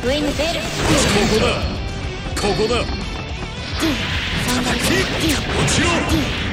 上に出る。 ここだ。ここだ。 サンダル。 落ちろ。